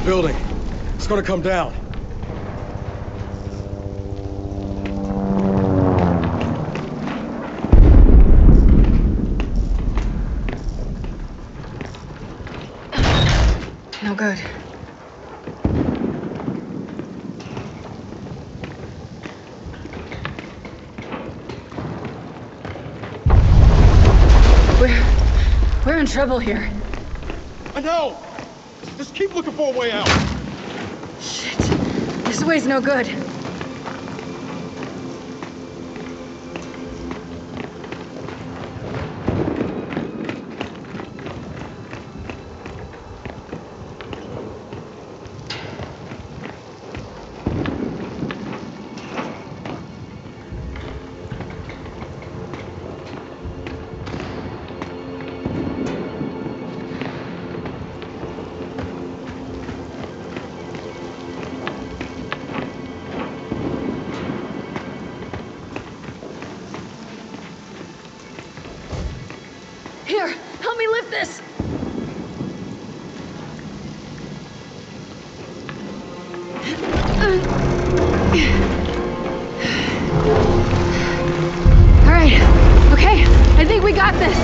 building. It's gonna come down. No good. We're in trouble here. I know! Just keep looking for a way out. Shit. This way's no good. Here, help me lift this! Alright, okay, I think we got this.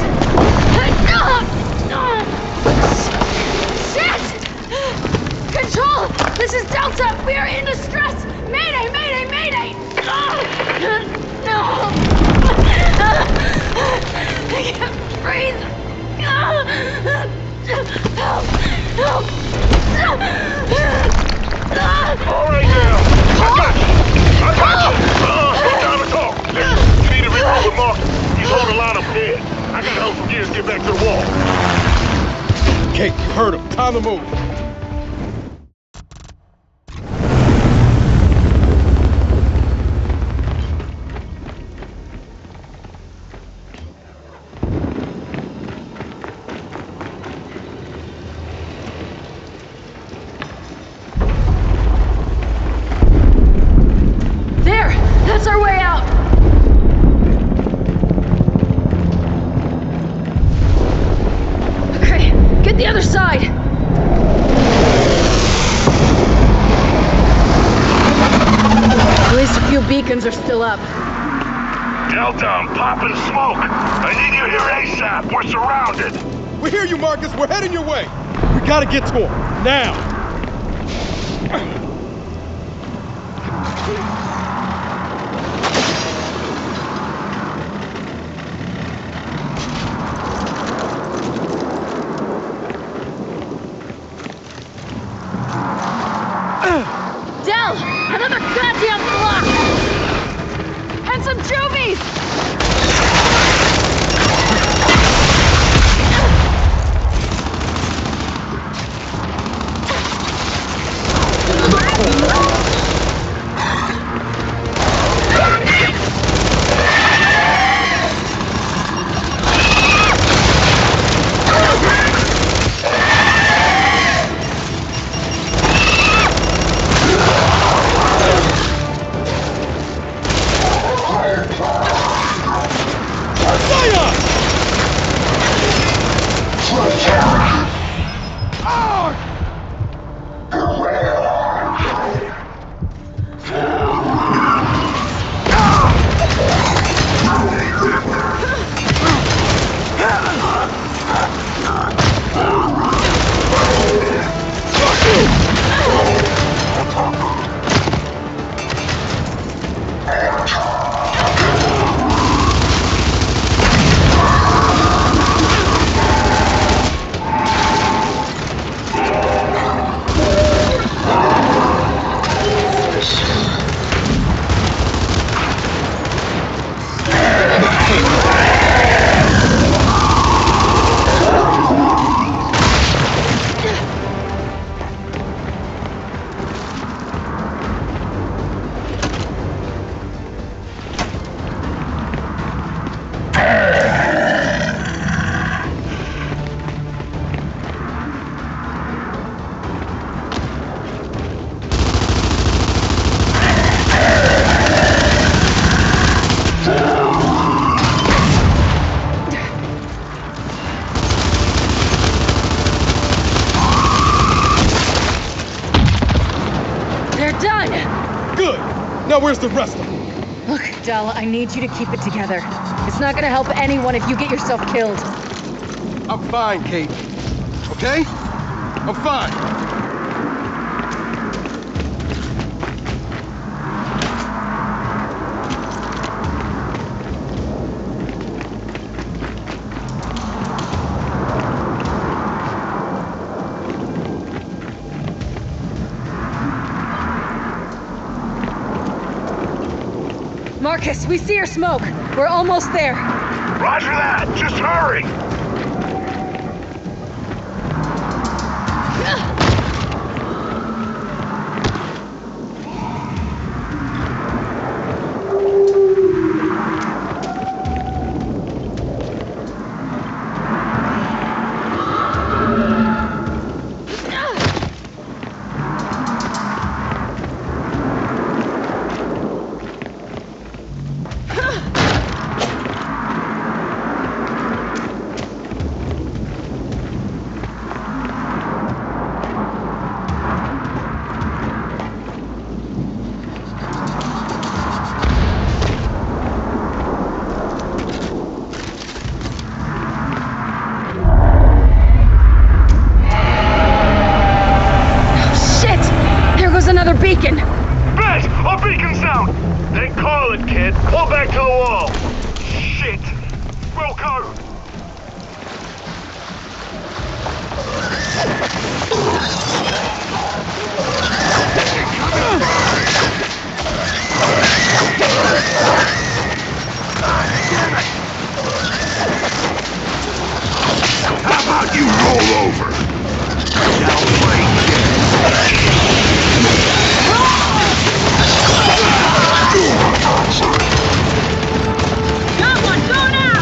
Shit! Control! This is Delta! We are in distress! Mayday, mayday, mayday! No! I can't breathe! Help! Help! All right now! I got you! No time to talk! Listen, you need to reroll with Mark. He's holding the line up ahead. I gotta help some gears get back to the wall. Kate, you heard him. Time to move. That's our way out! Okay, get the other side! At least a few beacons are still up. Delta, I'm popping smoke! I need you here ASAP! We're surrounded! We hear you, Marcus! We're heading your way! We gotta get to him! Now! Another goddamn block! And some Juvies! Now where's the rest of them? Look, Dell, I need you to keep it together. It's not gonna help anyone if you get yourself killed. I'm fine, Kate. Okay? I'm fine. Marcus, we see your smoke. We're almost there. Roger that. Just hurry. Beacon! Bet! A beacon sound! Then call it, kid. Pull back to the wall. Shit! We'll go! How about you roll over? Now play Got one, go now!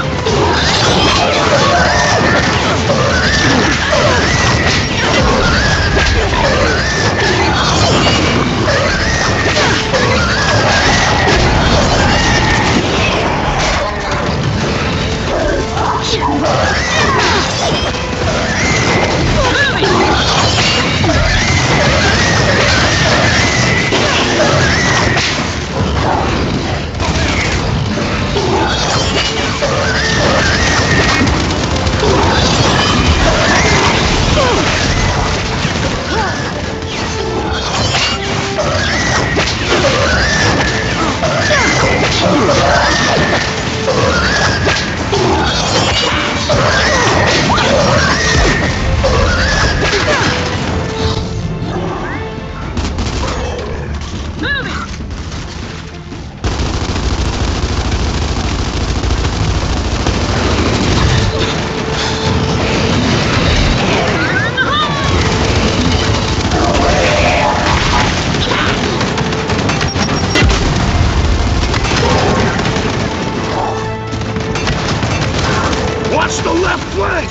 Watch the left flank!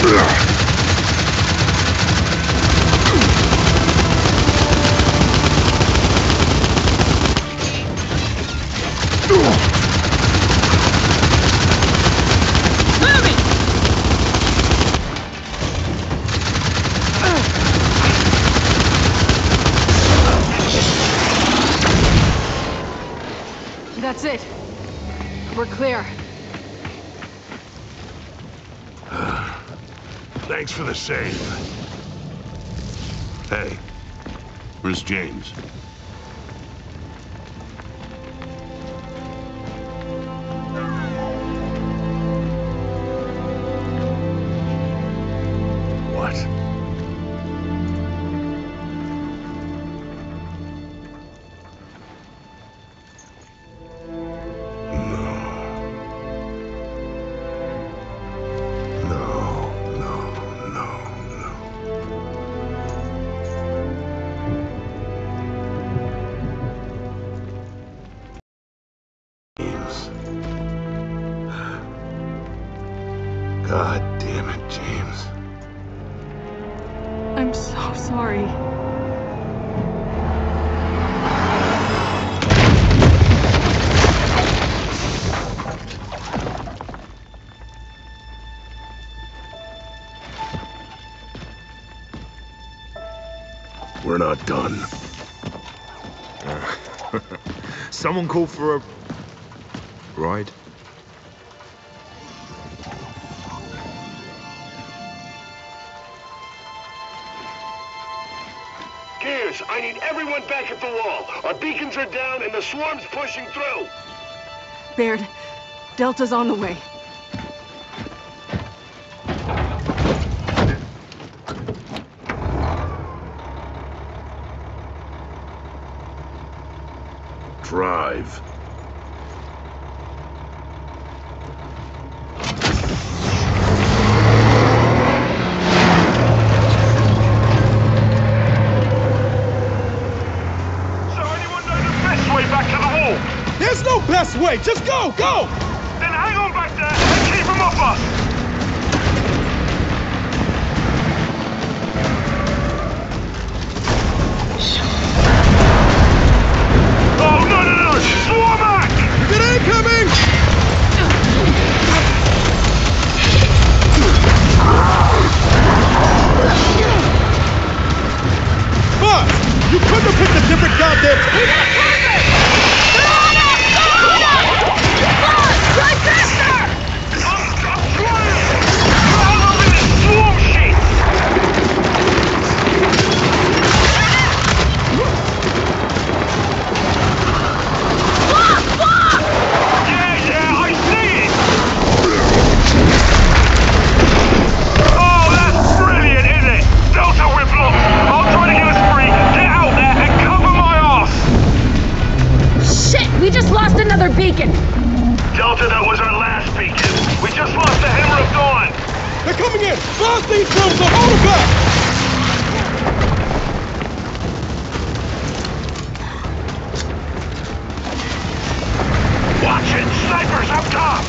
That's it. We're clear. Thanks for the save. Hey, where's James? What? God damn it, James. I'm so sorry. We're not done. Someone called for a ride. Gears, I need everyone back at the wall. Our beacons are down and the swarm's pushing through. Baird, Delta's on the way. Drive. There's no best way! Just go! Go! Then hang on back there and keep them off us! Oh, no! Swarm back! It ain't coming! Boss! You couldn't have picked a different goddamn... We got convicts! They're on us! Boss! Drive faster! I'm trying! All over this swarm shit! Fuck! Yeah, I see it! Oh, that's brilliant, isn't it? Delta, we're blocked! I'll try to get us free, get out there, and cover my ass! Shit! We just lost another beacon! Delta, that was our last beacon. We just lost the Hammer of Dawn. They're coming in! Boss needs them, so hold them back! Watch it! Snipers up top!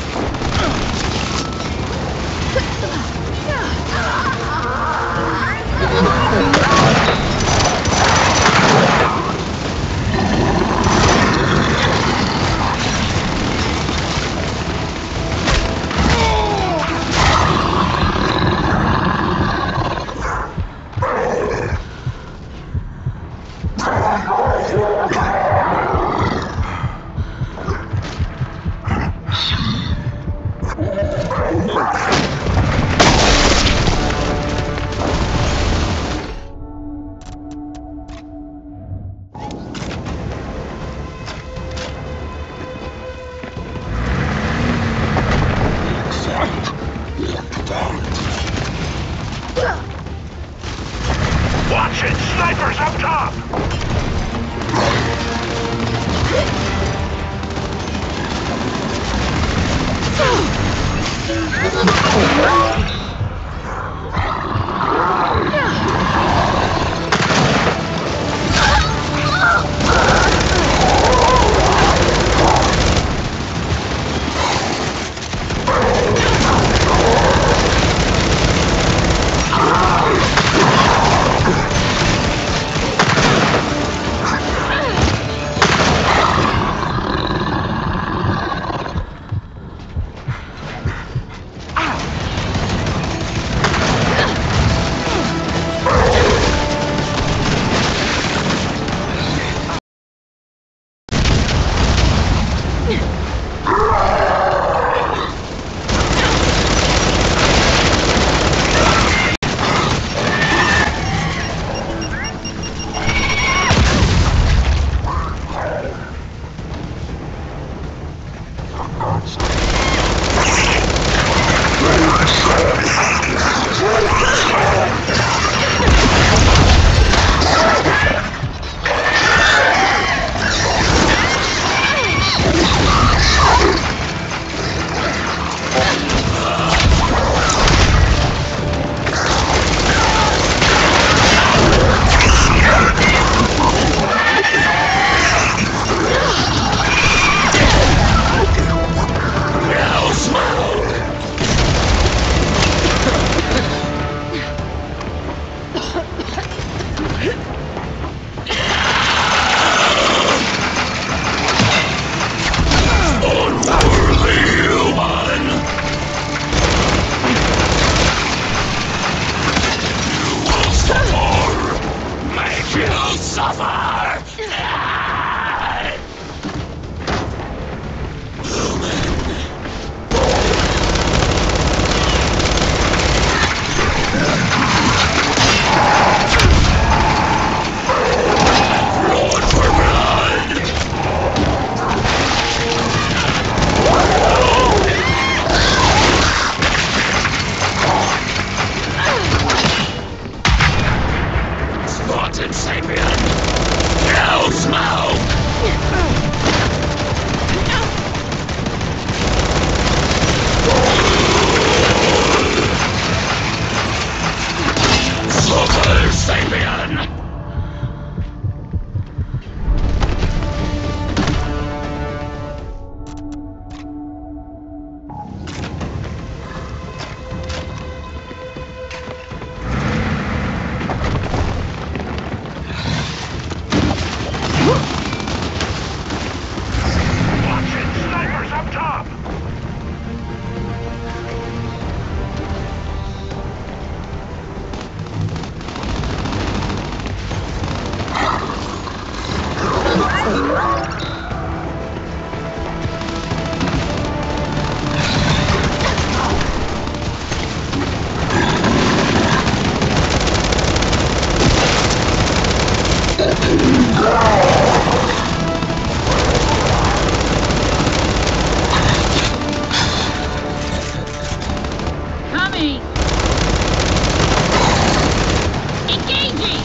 Watch it! Snipers up top! me! Engaging!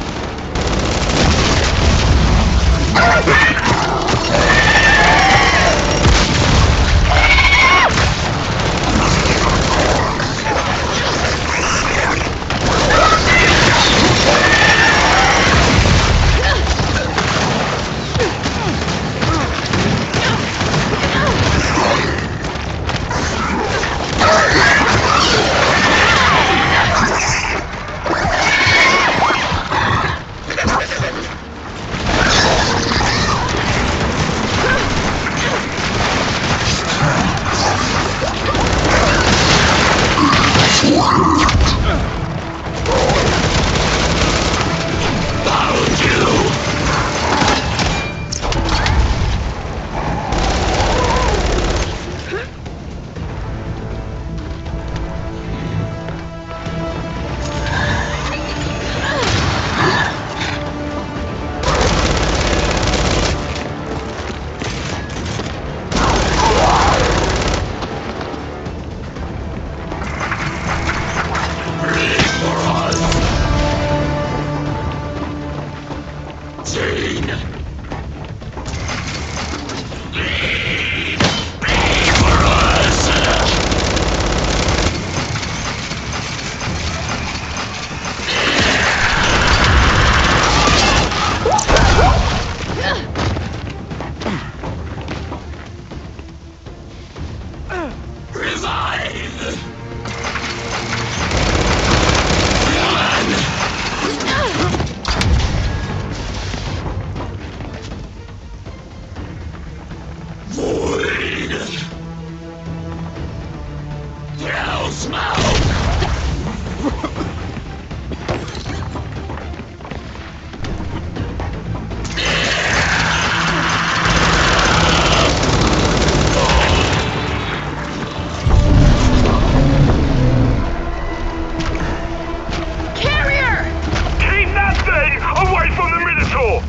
Away from the Minotaur!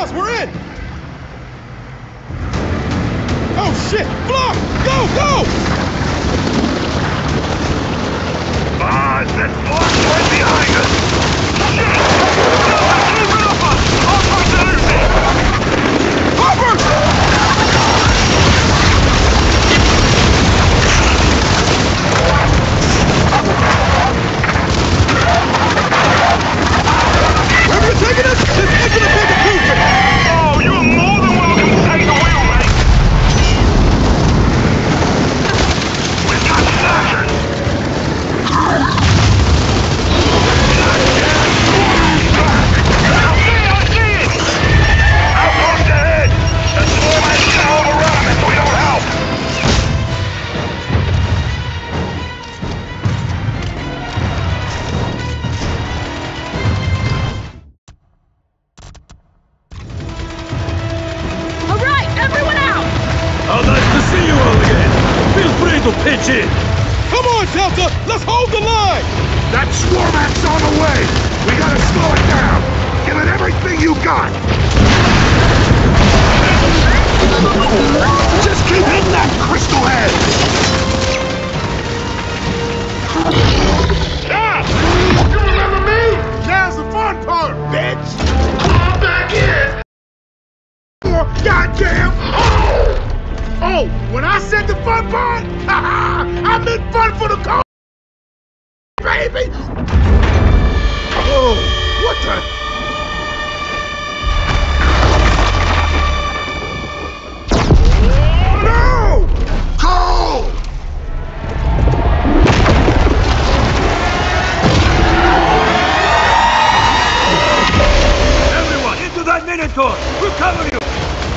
Boss, we're in! Oh shit! Block! Go, go! There's blood right behind us! Shit! Someone's moving up us! I'm trying to lose it! Hoppers! Wherever you're taking us, this isn't a big improvement! Oh, you are more than welcome to take the wheel, mate! We've got searchers! I see it! Outpost ahead! The swarm has to overrun if we don't help! All right, everyone out! How nice to see you all again! Feel free to pitch in! Come on, Delta! Let's hold the line! That swarm act's on the way! We gotta slow it down! Give it everything you got! Just keep hitting that crystal head! Stop! You remember me? Now's the fun part, bitch! I'm back in! Goddamn! Oh, when I said the fun part, I meant fun for the cold, baby! Oh, what the? No! Go! Everyone, into that Minotaur! We'll cover you!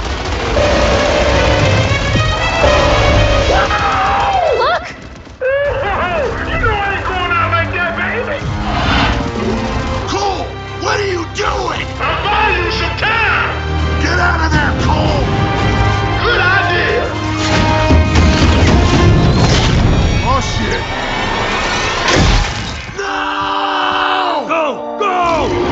Look! You know I ain't going out like that, baby! Cole! What are you doing? I'm buying you some time! Get out of there, Cole! Good idea! Oh, shit! No! Go! Go!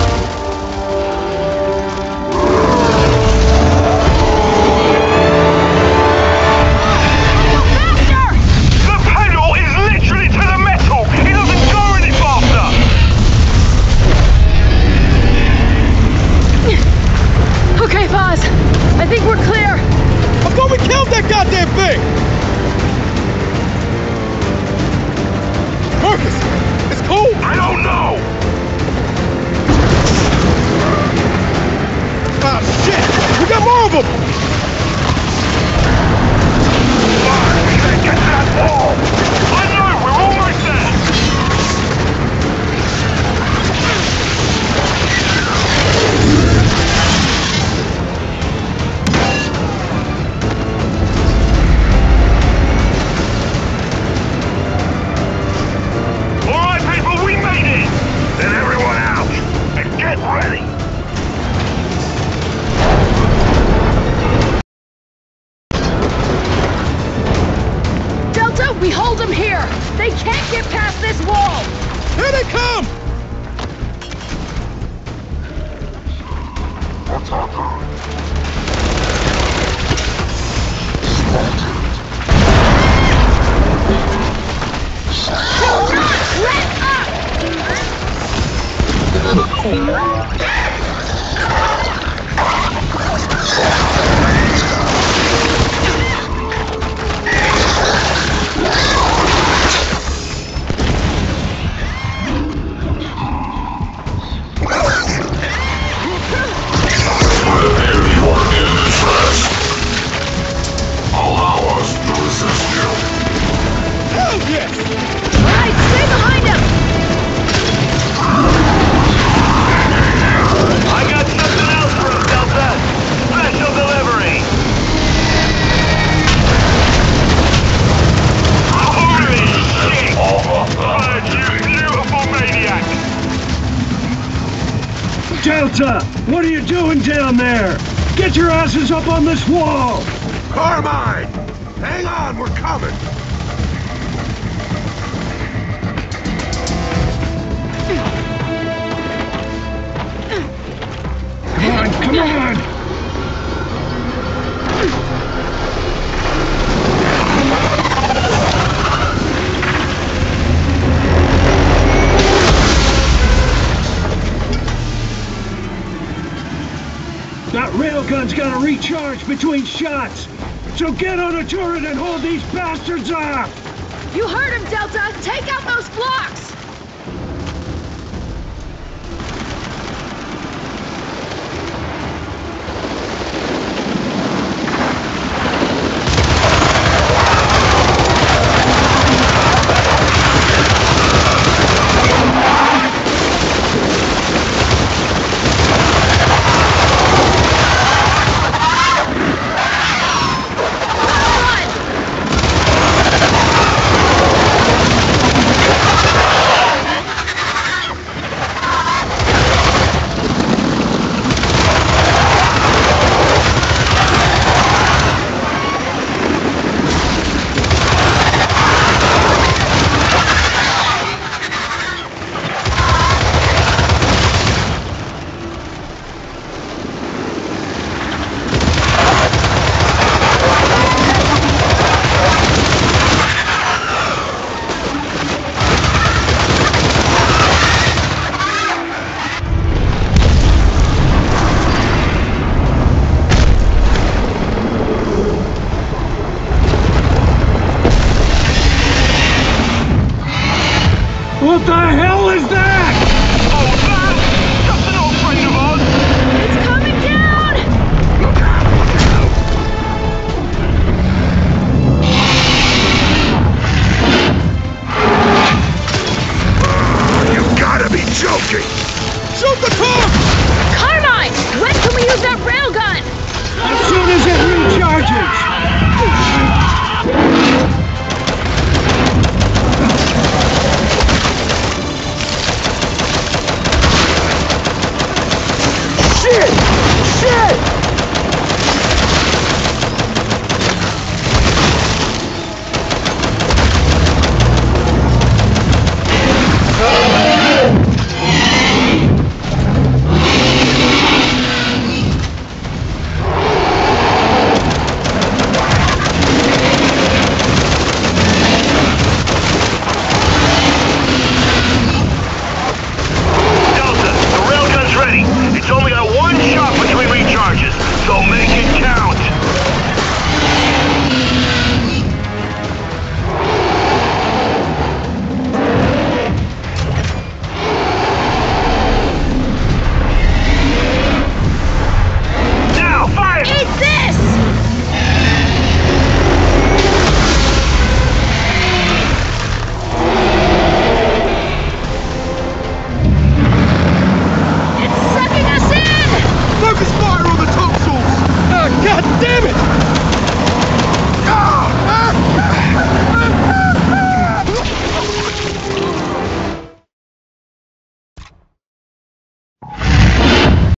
The pedal is literally to the metal! It doesn't go any faster! Okay, Paz. I think we're clear. I thought we killed that goddamn thing! Marcus, it's cold! I don't know! Ah, shit! We got more of them! We gotta get to that wall! I know! We're almost there! Alright, people, we made it! Then everyone out! And get ready! Delta, we hold them here. They can't get past this wall. Here they come! Do not let up! Hell yes! All right, stay behind him. I got something else for him, Delta! Special delivery! Holy shit! You beautiful maniac! Delta! What are you doing down there? Get your asses up on this wall! Carmine! Hang on, we're coming! Come on, come on! damage between shots. So get on a turret and hold these bastards off! You heard him, Delta! Take out those blocks! What the hell is that?